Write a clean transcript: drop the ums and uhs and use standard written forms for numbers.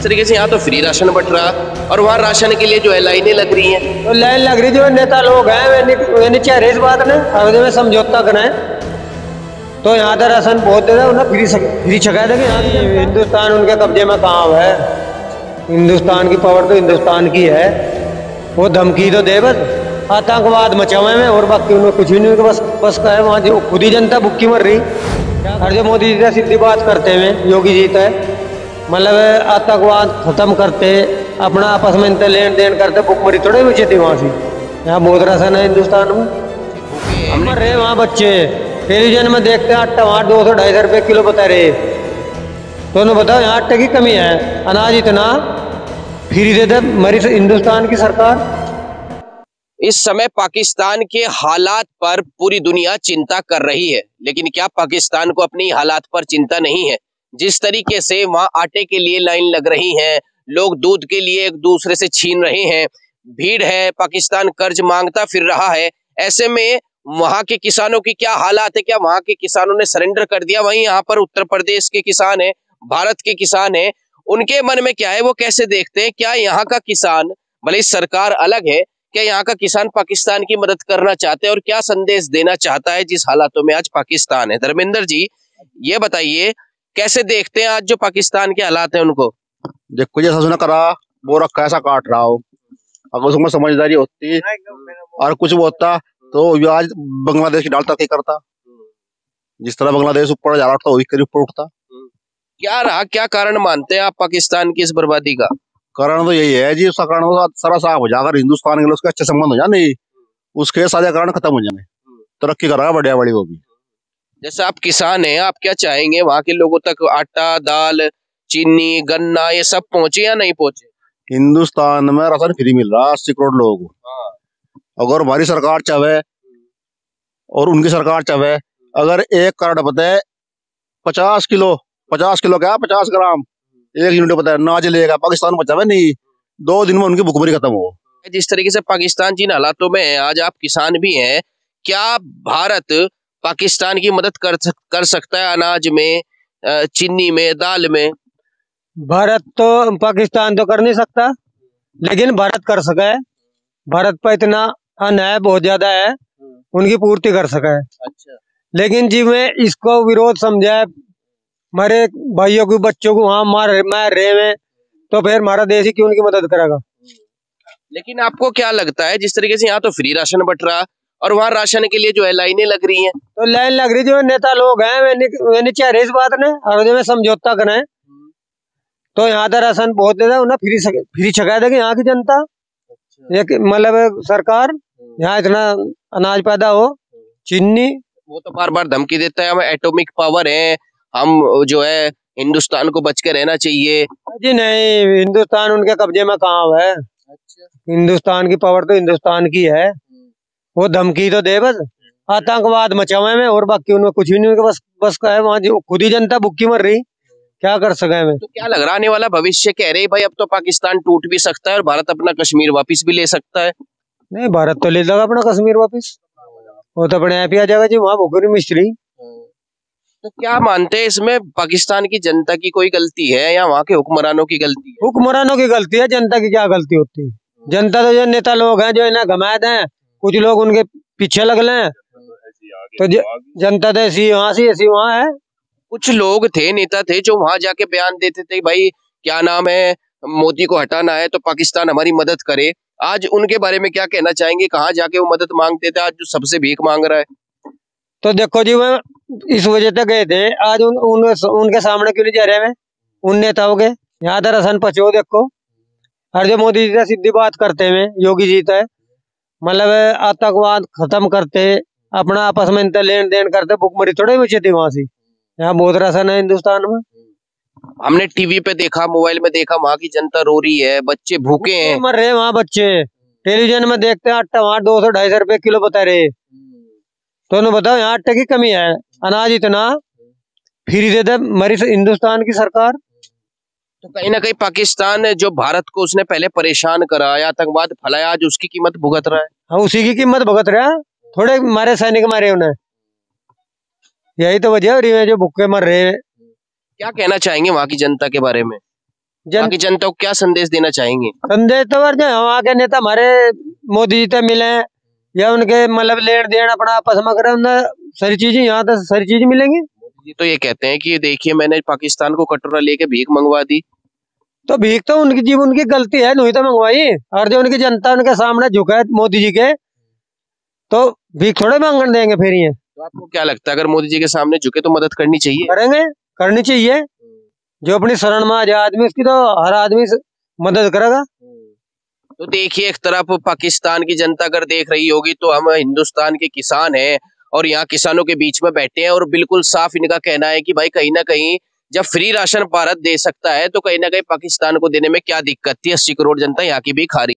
तरीके से यहाँ तो फ्री राशन बट रहा और वहाँ राशन के लिए जो है लाइनें लग रही हैं। तो लाइन लग रही, जो नेता लोग हैं वे नीचे इस बात ने अवधि में समझौता करें तो यहाँ का राशन बहुत देगा, उन्हें फ्री छका देंगे। हिंदुस्तान उनके कब्जे में कहाँ है? हिंदुस्तान की पावर तो हिंदुस्तान की है, वो धमकी तो दे बस आतंकवाद मचावे में, और बाकी उन्हें कुछ भी नहीं। बस का है वहाँ जो खुद ही जनता भुक्की मर रही। और जो मोदी जी से सीधी बात करते हुए योगी जी तो मतलब आतंकवाद खत्म करते, अपना आपस में इनसे लेन देन करते, भुखमरी थोड़े बचे थे वहाँ से। यहाँ बहुत राशन है हिंदुस्तान में, हम मर रहे वहाँ बच्चे। टेलीविजन में देखते हैं आटा वहाँ 200-250 रुपये किलो बता रहे। तो उन्हें बताओ यहाँ आटे की कमी है, अनाज इतना फ्री दे दे मरी हिंदुस्तान की सरकार। इस समय पाकिस्तान के हालात पर पूरी दुनिया चिंता कर रही है, लेकिन क्या पाकिस्तान को अपनी हालात पर चिंता नहीं है? जिस तरीके से वहां आटे के लिए लाइन लग रही है, लोग दूध के लिए एक दूसरे से छीन रहे हैं, भीड़ है, पाकिस्तान कर्ज मांगता फिर रहा है। ऐसे में वहां के किसानों की क्या हालात है? क्या वहां के किसानों ने सरेंडर कर दिया? वहीं यहाँ पर उत्तर प्रदेश के किसान है, भारत के किसान है, उनके मन में क्या है, वो कैसे देखते हैं? क्या यहाँ का किसान, भले सरकार अलग है, क्या यहाँ का किसान पाकिस्तान की मदद करना चाहते हैं और क्या संदेश देना चाहता है जिस हालातों में आज पाकिस्तान है? धर्मेंद्र जी, ये बताइए कैसे देखते हैं आज जो पाकिस्तान के हालात हैं उनको? देखो जैसा उसने करा वो रखा ऐसा काट रहा हो, अगर उसमें समझदारी होती और कुछ वो होता तो ये आज बांग्लादेश की डाल तरक्की करता। जिस तरह बांग्लादेश ऊपर जा रहा था वही करीब ऊपर उठता। क्या रहा, क्या कारण मानते हैं आप पाकिस्तान की इस बर्बादी का? कारण तो यही है जी, उसका कारण सारा साफ हो जाएगा, हिंदुस्तान के लिए उसके अच्छे संबंध हो जाए, उसके सारे कारण खत्म हो जाए, तरक्की करा बढ़िया बड़ी वो भी। जैसे आप किसान हैं, आप क्या चाहेंगे वहां के लोगों तक आटा, दाल, चीनी, गन्ना ये सब पहुंचे या नहीं पहुंचे? हिंदुस्तान में राशन फ्री मिल रहा 80 करोड़ लोगों को। अगर हमारी सरकार चाहे और उनकी सरकार चाहे, अगर एक कार्ड बताए 50 किलो क्या 50 ग्राम 1 यूनिट बताए अनाज लेगा, पाकिस्तान बचावे नहीं, 2 दिन में उनकी भुखमरी खत्म हो। जिस तरीके से पाकिस्तान जिन हालातों में है, आज आप किसान भी हैं, क्या भारत पाकिस्तान की मदद कर सकता है अनाज में, चीनी में, दाल में? भारत तो पाकिस्तान तो कर नहीं सकता, लेकिन भारत कर सका है। भारत पर इतना अन्न है, बहुत ज्यादा है, उनकी पूर्ति कर सका है। अच्छा। लेकिन जी मैं इसको विरोध समझा, हमारे भाइयों के बच्चों को वहां मार रहे हैं, तो फिर हमारा देश ही क्यों उनकी मदद करेगा? लेकिन आपको क्या लगता है, जिस तरीके से यहाँ तो फ्री राशन बट रहा और वहाँ राशन के लिए जो है लाइनें लग रही हैं? तो लाइन लग रही, जो नेता लोग हैं वे नीचे इस बात ने अवधि में समझौता करें तो यहाँ का राशन बहुत देगा, उन्हें फ्री छका देगी यहाँ की जनता। एक मतलब सरकार यहाँ इतना अनाज पैदा हो, चीनी। वो तो बार बार धमकी देता है, हम एटॉमिक पावर है, हम जो है हिंदुस्तान को बच के रहना चाहिए। जी नहीं, हिंदुस्तान उनके कब्जे में कहाँ है? अच्छा। हिंदुस्तान की पावर तो हिंदुस्तान की है, वो धमकी तो दे बस आतंकवाद मचावे में, और बाकी उन्हें कुछ भी नहीं। बस का है वहाँ जो खुद ही जनता भुक्की मर रही, क्या कर सके में? तो क्या लग रहा आने वाला भविष्य? कह रहे भाई अब तो पाकिस्तान टूट भी सकता है और भारत अपना कश्मीर वापिस भी ले सकता है। नहीं, भारत तो ले लेगा अपना कश्मीर वापिस, वो तो अपने आप ही आ जाएगा जी, वहाँ भुखरी मिस्त्री। तो क्या मानते हैं, इसमें पाकिस्तान की जनता की कोई गलती है या वहाँ के हुक्मरानों की गलती है? हुक्मरानों की गलती है, जनता की क्या गलती होती है? जनता तो जो नेता लोग हैं जो इन्हें घमाते हैं, कुछ लोग उनके पीछे लग लें, तो जनता तो ऐसी वहाँ से ऐसी वहाँ है। कुछ लोग थे, नेता थे, जो वहां जाके बयान देते थे भाई क्या नाम है, मोदी को हटाना है तो पाकिस्तान हमारी मदद करे। आज उनके बारे में क्या कहना चाहेंगे? कहाँ जाके वो मदद मांगते थे, आज जो सबसे भीख मांग रहा है? तो देखो जी, मैं इस वजह से गए थे आज उनके सामने क्यों नहीं जा रहे हैं? उन नेताओं के यहाँ दरअसल पचो देखो, और जो मोदी जी से सीधी बात करते हुए योगी जी तो मतलब आतंकवाद खत्म करते, अपना आपस में इनसे लेन देन करते, भुखमरी थोड़े बचे थे वहां से। यहाँ बहुत राशन है हिंदुस्तान में। हमने टीवी पे देखा, मोबाइल में देखा, वहां की जनता रो रही है, बच्चे भूखे हैं, मर रहे वहाँ बच्चे। टेलीविजन में देखते हैं आटा वहाँ 200-250 रुपये किलो बता रहे। तो उन्हें बताओ यहाँ आटे की कमी है, अनाज इतना फ्री दे दे मरी हिंदुस्तान की सरकार। तो कहीं ना कहीं पाकिस्तान जो भारत को उसने पहले परेशान करा, आतंकवाद फैलाया, आज उसकी कीमत भुगत रहा है। हाँ, उसी की कीमत भुगत रहा है, थोड़े मारे सैनिक मारे उन्हें, यही तो वजह हो रही है जो भूखे मर रहे हैं। क्या कहना चाहेंगे वहां की जनता के बारे में? बाकी जनता को क्या संदेश देना चाहेंगे? संदेश तो वहाँ के नेता हमारे मोदी जी से मिले या उनके मतलब लेन देन अपना आपस में करें, सारी चीजें यहाँ तो सारी चीजें मिलेंगी। मोदी जी तो ये कहते हैं कि देखिए मैंने पाकिस्तान को कटोरा लेके भीख मंगवा दी। तो भीख तो उनकी जीवन की गलती है, नहीं तो मंगवाई। और जो उनकी जनता उनके सामने झुका है मोदी जी के, तो भीख थोड़े मांगने देंगे फिर ये। तो आपको क्या लगता है अगर मोदी जी के सामने झुके तो मदद करनी चाहिए? करेंगे, करनी चाहिए। जो अपनी शरण में आ जाए आदमी उसकी तो हर आदमी मदद करेगा। तो देखिए एक तरफ पाकिस्तान की जनता अगर देख रही होगी तो हम हिंदुस्तान के किसान हैं और यहाँ किसानों के बीच में बैठे हैं और बिल्कुल साफ इनका कहना है कि भाई कहीं ना कहीं जब फ्री राशन भारत दे सकता है तो कहीं ना कहीं पाकिस्तान को देने में क्या दिक्कत थी। 80 करोड़ जनता यहाँ की भी खा रही।